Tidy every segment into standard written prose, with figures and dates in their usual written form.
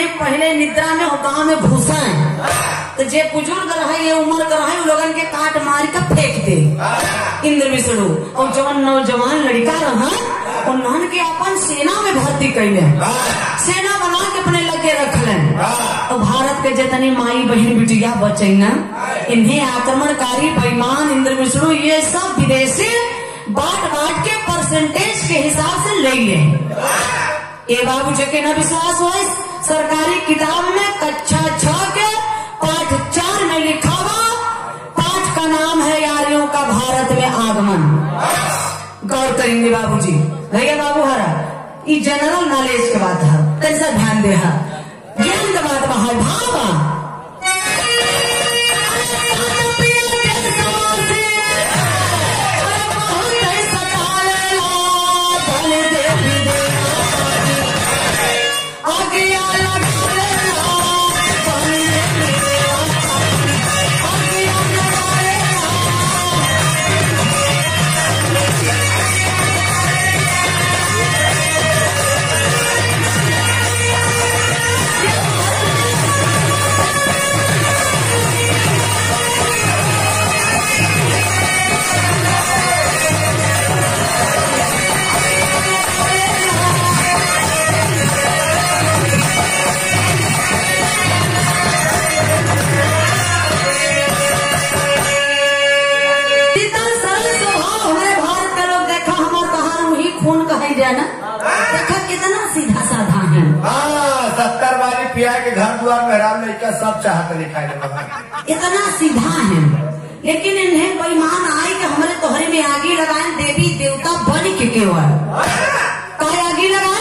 नहीं पहले निद्रा में और गाँव में भूसा है तो जे बुजुर्ग रहे ये उम्र का रहे लोगन के काट मार कर फेंक दे इंद्र विष्णु और जवान नौजवान लड़का रहा उन्होंने के अपन सेना में भर्ती कैले सेना बना के अपने लगे रखलन और भारत के जितनी माई बहन बिटिया बचे न इन्हें आक्रमणकारी बेईमान इंद्र विष्णु ये सब विदेशी बांट के परसेंटेज के हिसाब से ले लिए। ये बाबू जी के न विश्वास हो सरकारी किताब में कक्षा 6 के पाठ 4 में लिखा हुआ पाठ का नाम है यारियों का भारत में आगमन। गौर करेंगे बाबूजी भैया बाबू हरा ये जनरल नॉलेज के बात है कैसा ध्यान दे ज्ञान के बात है भावा देखा कितना सीधा साधा है। 70 वाली पिया के घर द्वार मेहराब लड़का सब चाहते दिखाई इतना सीधा है लेकिन इन्हें बेईमान आए कि हमारे तोहरे में आगे लगाए देवी देवता बन के केवल कहे आगे लगाए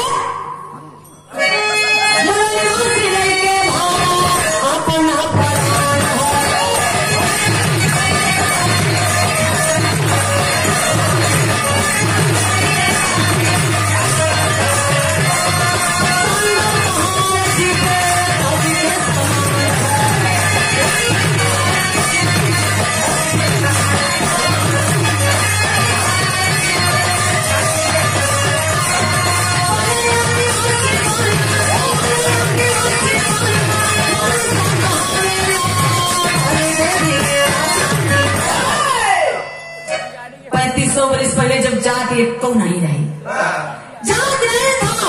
पहले जब जात एक तो नहीं रही जात नहीं था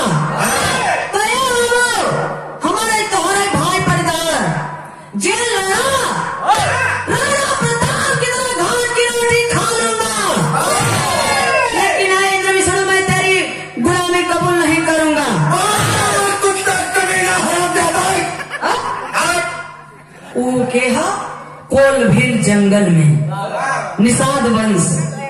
हमारे तुम्हारे भाई परिवार जेल राणा प्रताप की तरह घाट की रोटी खा लूंगा लेकिन इंद्र विष्णु मैं तेरी गुलामी कबूल नहीं करूंगा। के कोलभीर जंगल में निषाद वंश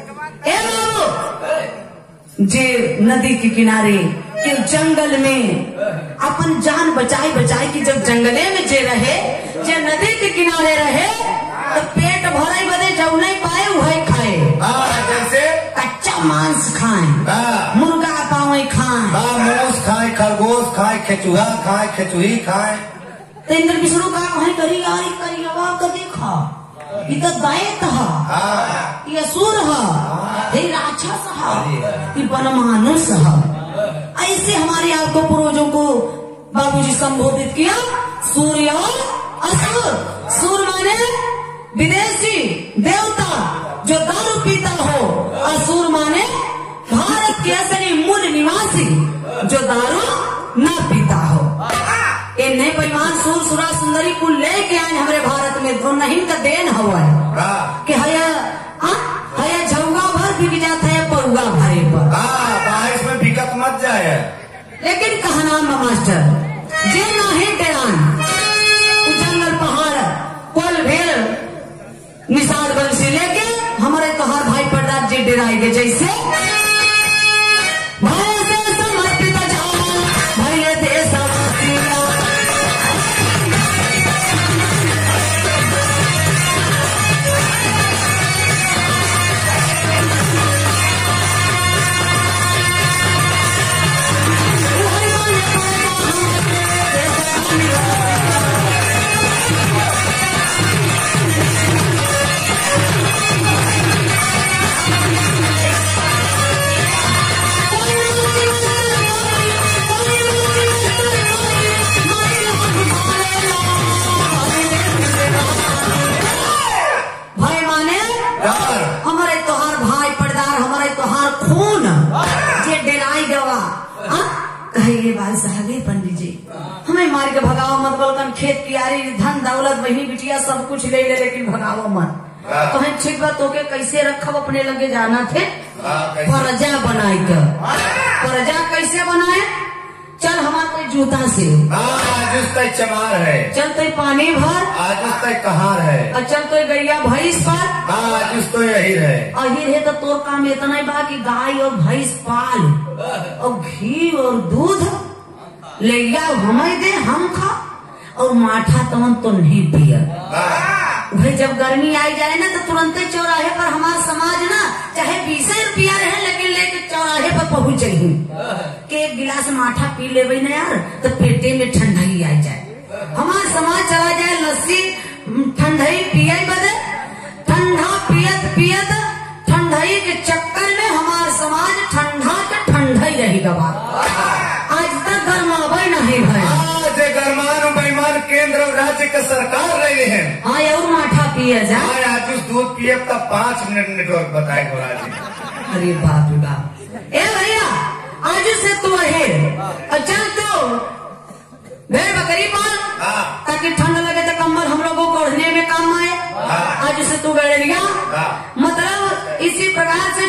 जे नदी के किनारे के जंगल में अपन जान बचाई कि जब जंगले में जे रहे जे नदी के किनारे रहे तो पेट भरे बदे जब नहीं पाए वही खाए जैसे कच्चा मांस खाए मुर्गा पावे खाए मूस खाए खरगोश खाए खेचुहा खाए खेचुही खाए। तो इंद्र विष्णु का वही करिया कदी खा ये तो दैत है ये असुर है ये राक्षस है ये वनमानुष है। ऐसे हमारे आपको पूर्वजों को बाबूजी संबोधित किया सूर्य और असुर। सूर्य माने विदेशी देवता जो दारू पीता हो, असुर माने भारत के असली मूल निवासी जो दारू न पीता हो। इन्हें बेईमान सूर सुरा सुंदरी को लेके आए हमारे भारत में तो नहीं का देन हुआ है कि हया झुआ भर बिक जाता है पौआ भरे पर बारिश में बिकत मत जाए। लेकिन कहा नाम मास्टर जे ना है डेरान जंगल पहाड़ कोल भेल निषाद बल से लेके हमारे तोहार भाई प्रताप जी डेराए गए जैसे भागे पंडित जी, हमें मार के भगाओ मत, बोलकर खेत कियारी धन दौलत वही बिटिया सब कुछ ले ले, लेकिन भगाओ मत। तो हम ठीक बात तो के कैसे रखब, अपने लगे जाना थे प्रजा बनाए के। प्रजा कैसे बनाए, चल हमारे कोई जूता से, आज उसका चमार है, चलते पानी भर, आज उसका कहार है, और चलते गैया भैंस पर, आज उसको यही है। अहिर है तो तोर काम इतना ही बा कि गाय और भैंस पाल और घी और दूध ले या हमें दे, हम खा, और माठा तमन तो नहीं पिया। भाई जब गर्मी आई जाए ना तो तुरंत चौराहे पर हमारा समाज ना चाहे 20 रुपया रहे, लेकिन लेके चौराहे पर पहुंच जाये कि एक गिलास माठा पी ले ना यार तो पेटे में ठंडाई आ जाए। हमारा समाज चला जाए लस्सी ठंडाई पिया बदे, ठंडा पियत पियत ठंडाई के चक्कर में हमारा समाज ठंडा के ठंडा ही रहेगा। आज तक गर्मावे नहीं भाई, गरमान बेईमान केंद्र और राज्य का सरकार रहे हैं। हाँ और माठा पिए जा, आज उस दूध पिए तब 5 मिनट नेटवर्क बताए जी। अरे बाप रे बाप, ए भैया आज से तू है चल तो भेड़ बकरी पाल, ताकि ठंड लगे तो कंबल हम लोगों को ओढ़ने में काम आए। आज से तू भेड़ लिया, मतलब इसी प्रकार से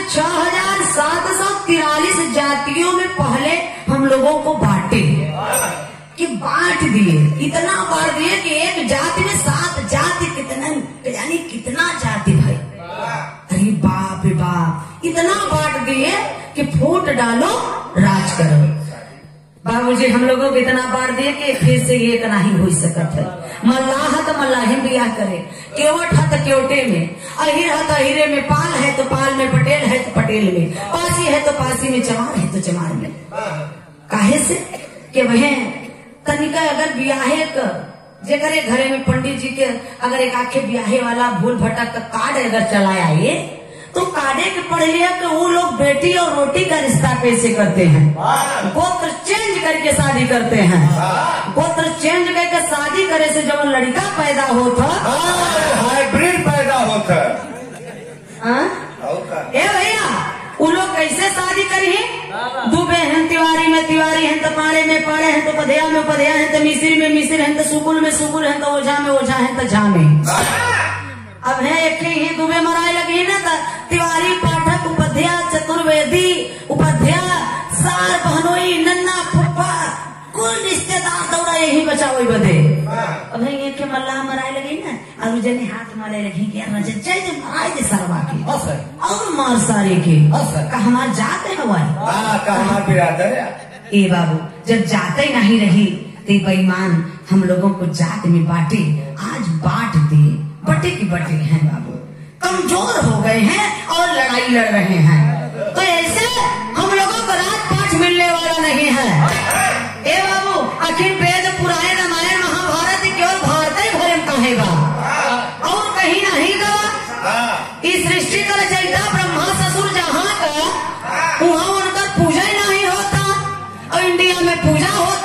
6743 जातियों में पहले हम लोगों को बांटे कि बांट दिए, इतना बांट दिए कि एक जाति में 7 जाति, कितना यानी कितना जाति भाई। अरे बाप रे बाप, इतना बांट दिए कि फूट डालो राज करो। बाबूजी हम लोगों को इतना बांट दिए कि फिर से ये नहीं हो सकत है। मल्लाह तो मल्लाही बियाह करे, केवट है तो केवटे में, अहिर है तो अहिरे में, पाल है तो पाल में, पटेल है तो पटेल में, पासी है तो पासी में, चमार है तो चमार में। काहे से कि वह तनिका अगर ब्याहे जगरे घरे में पंडित जी के अगर एक आखे ब्याहे वाला भूल भटक का कार्ड अगर चलाया ये, तो कार्डे के पढ़ लिया कि वो लोग बेटी और रोटी का रिश्ता कैसे करते हैं, गोत्र चेंज करके शादी करते हैं। गोत्र चेंज करके शादी करे से जब लड़का पैदा होता, हाइब्रिड पैदा होता। ए भैया वो लोग कैसे शादी करी, दुबे हैं तिवारी में, तिवारी हैं तो पाड़े में, पाड़े हैं तो पधिया में, पधिया हैं तो मिस्री में, मिस्र हैं तो सुकुल में, सुकुल हैं तो ओझा में, ओझा हैं तो झा में। अब है एक ही दुबे मराए लगी ना तो तिवारी पाठक उपाध्याय चतुर्वेदी उपाध्याय सार बहनोई नन्ना फुप्पा कुल रिश्तेदार दौड़ा यही बचाओ बदे। अब है एक मल्लाह मराए लगी ना, अब जने हाथ मारे लगी कि जय मारे दे सरवा की और मार सारे के हमार जाते हमारे बिरादर। ए बाबू जब जाते ही नहीं रही तो बेईमान हम लोगों को जात में बांटे, आज बांट दिए, बटे की बटे हैं बाबू, कमजोर हो गए हैं और लड़ाई लड़ रहे हैं। तो ऐसे हम लोगों को रात पाठ मिलने वाला नहीं है। ए बाबू आखिर वेद पुराण रामायण महाभारत केवल भारत ही भरे में कहेगा और कहीं नहीं का। इस सृष्टि का रचयिता ब्रह्मा ससुर जहाँ का, वहाँ उनका पूजा ही नहीं होता और इंडिया में पूजा होता।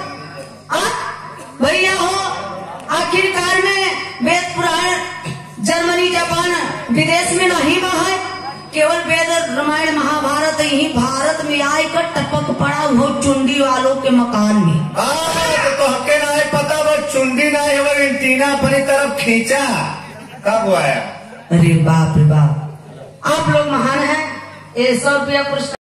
भैया हो आखिरकार में वेद पुराण जर्मनी जापान विदेश में नहीं बहा, केवल वेद रामायण महाभारत ही भारत में आए कर टपक पड़ा वो चुंडी वालों के मकान में। तो हके ना है पता, वो चुंडी ना है, वो एंटीना अपनी तरफ खींचा कब आया। अरे बाप रे बाप, आप लोग महान हैं। 100 रुपया पुरस्कार